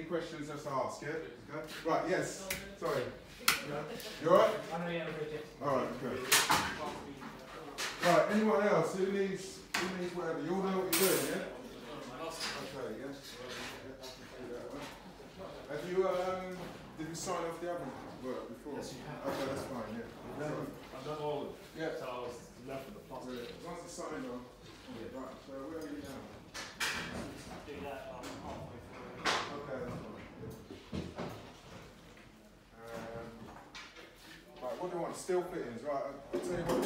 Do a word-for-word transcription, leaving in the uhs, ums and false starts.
questions, just ask, yeah? Okay. Right, yes. Sorry. You alright? Alright, okay. Right, anyone else who needs, who needs whatever? You all know what you're doing, yeah? Okay, yes. Have you, um, did you sign off the other work before? Yes, you have. Okay, that's fine, yeah. I've done all of it. Yeah. So I was left with the plus. Brilliant. Once it's signed off. Yeah. Right, so where are you now? Do that um, halfway through. Okay, that's fine. Um, right, what do you want? Steel fittings, right? I'll tell you what